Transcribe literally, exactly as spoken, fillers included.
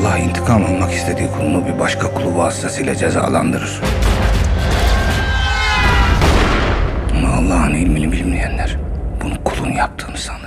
Allah intikam almak istediği kulunu bir başka kulu vasıtasıyla cezalandırır. Ama Allah'ın ilmini bilmeyenler bunu kulun yaptığını sanır.